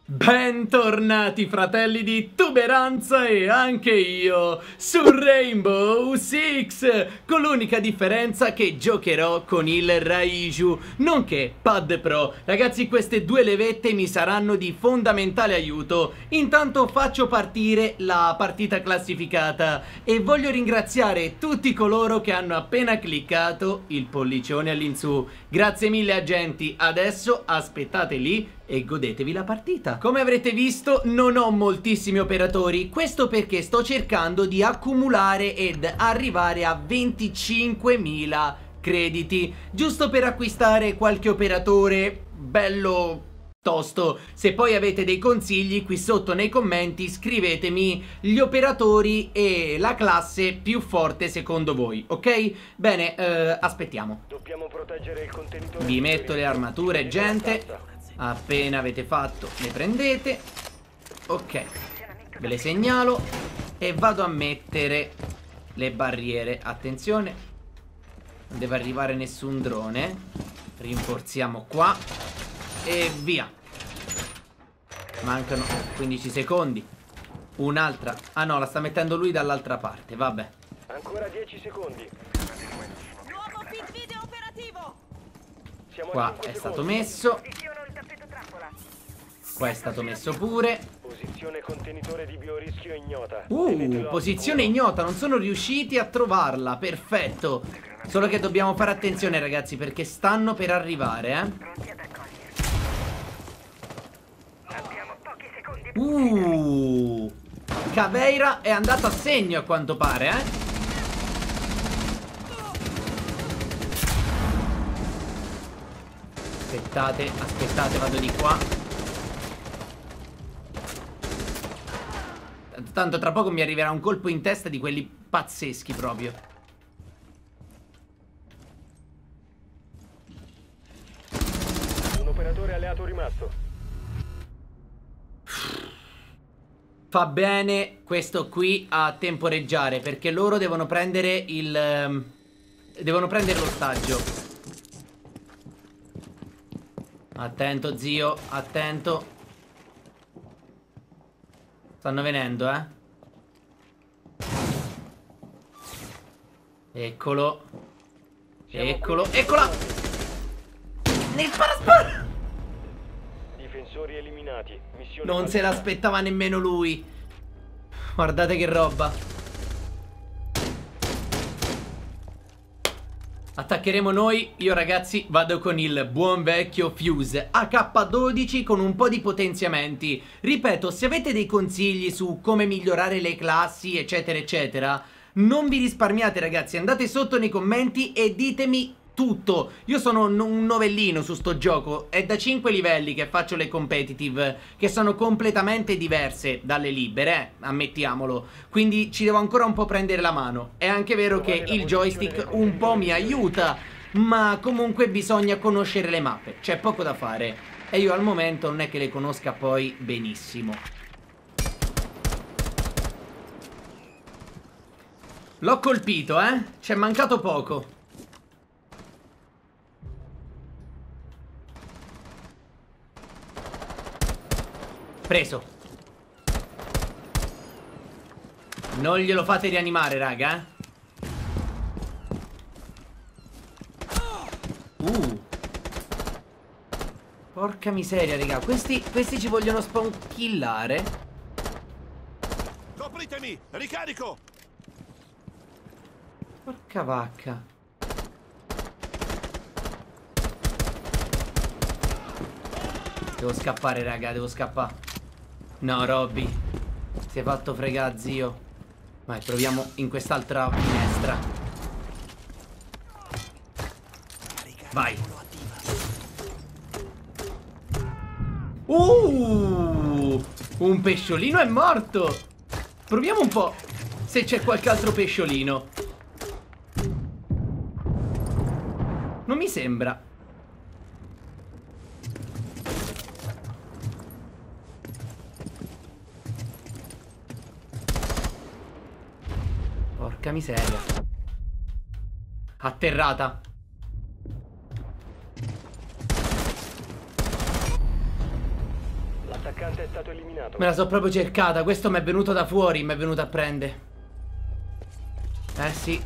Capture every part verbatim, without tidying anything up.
Bentornati fratelli di tuberanza e anche io su Rainbow Six, con l'unica differenza che giocherò con il Raiju, nonché Pad Pro. Ragazzi, queste due levette mi saranno di fondamentale aiuto. Intanto faccio partire la partita classificata e voglio ringraziare tutti coloro che hanno appena cliccato il pollicione all'insù. Grazie mille agenti, adesso aspettate lì e godetevi la partita. Come avrete visto non ho moltissimi operatori, questo perché sto cercando di accumulare ed arrivare a venticinquemila crediti, giusto per acquistare qualche operatore bello tosto. Se poi avete dei consigli qui sotto nei commenti scrivetemi gli operatori e la classe più forte secondo voi, ok? Bene, eh, aspettiamo. Dobbiamo proteggere il contenitore. Vi metto le armature, gente. Appena avete fatto le prendete. Ok, ve le segnalo e vado a mettere le barriere. Attenzione, non deve arrivare nessun drone. Rinforziamo qua e via. Mancano quindici secondi. Un'altra. Ah no, la sta mettendo lui dall'altra parte. Vabbè. Ancora dieci secondi. Nuovo feed video operativo. Siamo a Qua cinque è secondi. stato messo. Qua è stato messo pure. Posizione contenitore di biorischio ignota. Uh, Tenetelo posizione al sicuro. ignota, non sono riusciti a trovarla. Perfetto. Solo che dobbiamo fare attenzione, ragazzi, perché stanno per arrivare, eh. Uh, Caveira è andato a segno a quanto pare, eh. Aspettate, aspettate, vado di qua. Tanto tra poco mi arriverà un colpo in testa di quelli pazzeschi proprio. Un operatore alleato rimasto. Fa bene questo qui a temporeggiare, perché loro devono prendere il... ehm, devono prendere l'ostaggio. Attento zio, attento. Stanno venendo, eh. Eccolo. Eccolo, eccola. Nel parasparo. Difensori eliminati. Missione Non se fallita. l'aspettava nemmeno lui. Guardate che roba. Attaccheremo noi. Io ragazzi vado con il buon vecchio Fuse A K dodici con un po' di potenziamenti. Ripeto, se avete dei consigli su come migliorare le classi eccetera eccetera, non vi risparmiate ragazzi, andate sotto nei commenti e ditemi tutto. Io sono un novellino su sto gioco. È da cinque livelli che faccio le competitive, che sono completamente diverse dalle libere, eh, ammettiamolo. Quindi ci devo ancora un po' prendere la mano. È anche vero che il joystick un po' mi aiuta, ma comunque bisogna conoscere le mappe. C'è poco da fare e io al momento non è che le conosca poi benissimo. L'ho colpito, eh? C'è mancato poco. Preso. Non glielo fate rianimare, raga. Uh. Porca miseria, raga. Questi, questi ci vogliono spawn-killare. Copritemi! Ricarico! Porca vacca. Devo scappare, raga, devo scappare. No, Robby, si è fatto fregare, zio. Vai, proviamo in quest'altra finestra. Vai. Uh, un pesciolino è morto. Proviamo un po' se c'è qualche altro pesciolino. Non mi sembra. Porca miseria. Atterrata. attaccante è stato eliminato. Me la so proprio cercata. Questo mi è venuto da fuori, mi è venuto a prendere. Eh sì.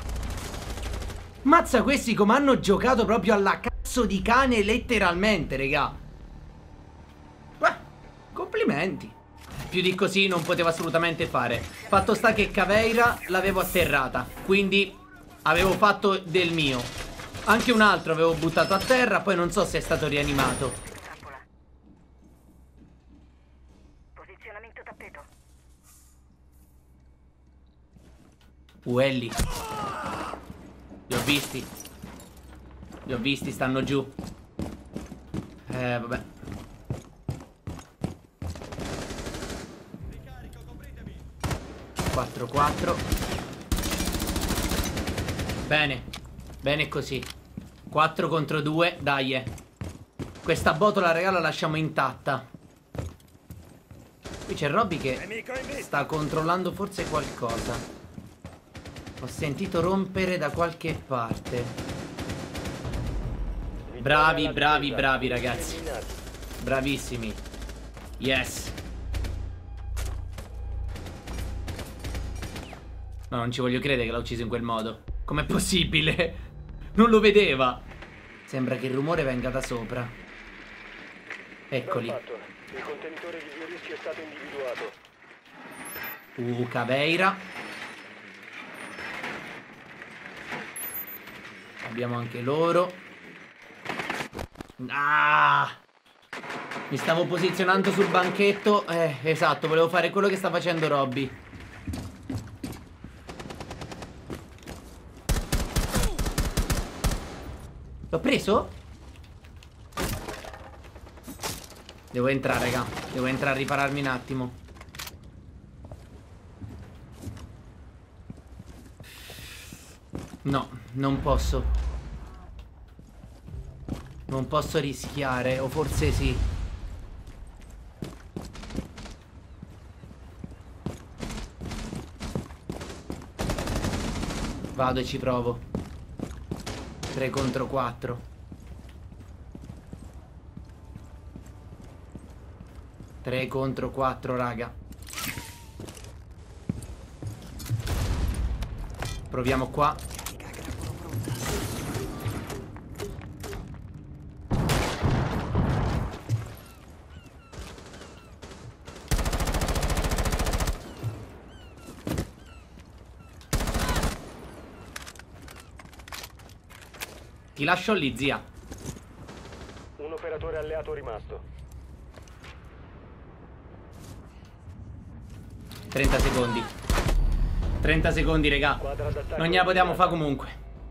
Mazza, questi come hanno giocato proprio alla cazzo di cane, letteralmente, regà. Beh, complimenti. Più di così non potevo assolutamente fare. Fatto sta che Caveira l'avevo atterrata, quindi avevo fatto del mio. Anche un altro avevo buttato a terra, poi non so se è stato rianimato. Posizionamento tappeto. Uelli. Li ho visti. Li ho visti, stanno giù. Eh, vabbè. quattro quattro. Bene. Bene così. quattro contro due, dai. Eh. Questa botola, raga, la lasciamo intatta. Qui c'è Robby che sta controllando forse qualcosa. Ho sentito rompere da qualche parte. Bravi, bravi, bravi ragazzi. Bravissimi. Yes. No, non ci voglio credere che l'ha ucciso in quel modo. Com'è possibile? Non lo vedeva. Sembra che il rumore venga da sopra. Eccoli. Il contenitore di biorischio è stato individuato. Uh, Caveira. Abbiamo anche loro. Ah! Mi stavo posizionando sul banchetto. Eh, esatto, volevo fare quello che sta facendo Robby. L'ho preso? Devo entrare, raga. Devo entrare a ripararmi un attimo. No, non posso. Non posso rischiare. O forse sì. Vado e ci provo. tre contro quattro. tre contro quattro, raga. Proviamo qua. Ti lascio lì, zia. Un operatore alleato rimasto. trenta secondi. trenta secondi, regà. Non gliela potevamo fare comunque.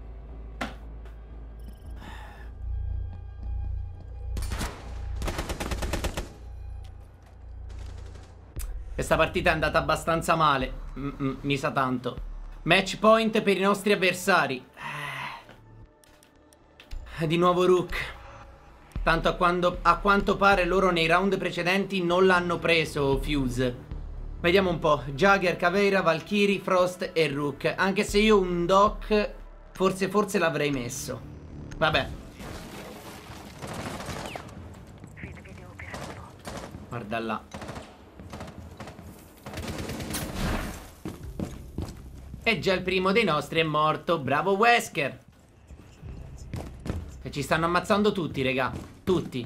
Questa partita è andata abbastanza male. Mm -mm, mi sa tanto. Match point per i nostri avversari. Di nuovo Rook. Tanto a, quando, a quanto pare loro nei round precedenti non l'hanno preso Fuse. Vediamo un po'. Jagger, Caveira, Valkyrie, Frost e Rook. Anche se io un Doc forse forse l'avrei messo. Vabbè. Guarda là. E già il primo dei nostri è morto. Bravo Wesker. E ci stanno ammazzando tutti, regà. Tutti.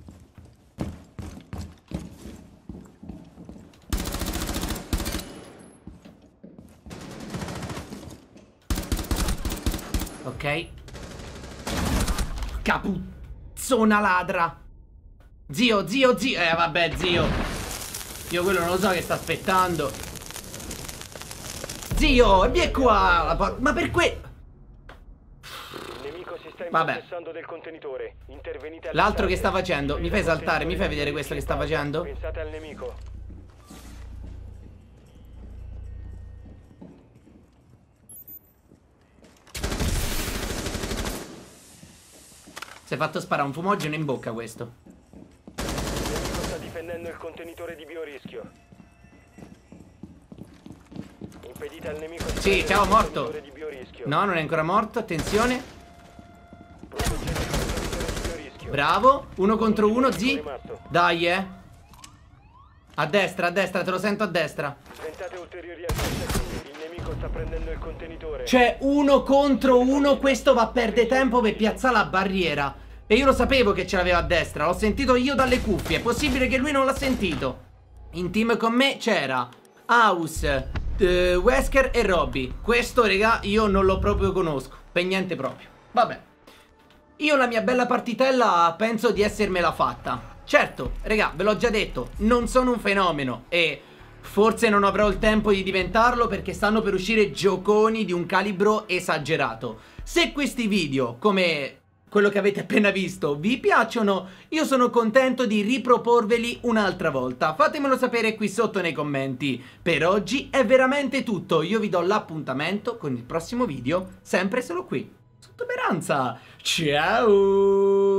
Ok. Capuzzona ladra. Zio, zio, zio. Eh vabbè, zio. Io quello non lo so che sta aspettando. Zio, vieni qua. Ma per que... Vabbè. L'altro che sta facendo? Mi fai saltare, mi fai vedere questo che sta facendo? Pensate al nemico. Si è fatto sparare un fumogeno in bocca questo. Il nemico sta difendendo il contenitore di biorischio. Impedite al nemico di Sì, ciao, morto. di biorischio. No, non è ancora morto, attenzione. Bravo, uno contro uno, zi. Dai, eh. A destra, a destra, te lo sento a destra. Sventate ulteriori accettazioni. Il nemico sta prendendo il contenitore. C'è uno contro uno, questo va a perdere tempo per piazzare la barriera. E io lo sapevo che ce l'aveva a destra, l'ho sentito io dalle cuffie. È possibile che lui non l'ha sentito. In team con me c'era House, uh, Wesker e Robby. Questo, raga, io non lo proprio conosco. Per niente proprio. Vabbè. Io la mia bella partitella penso di essermela fatta. Certo, raga, ve l'ho già detto, non sono un fenomeno e forse non avrò il tempo di diventarlo perché stanno per uscire gioconi di un calibro esagerato. Se questi video, come quello che avete appena visto, vi piacciono, io sono contento di riproporveli un'altra volta. Fatemelo sapere qui sotto nei commenti. Per oggi è veramente tutto, io vi do l'appuntamento con il prossimo video, sempre solo qui, su Tuberanza. Ciao!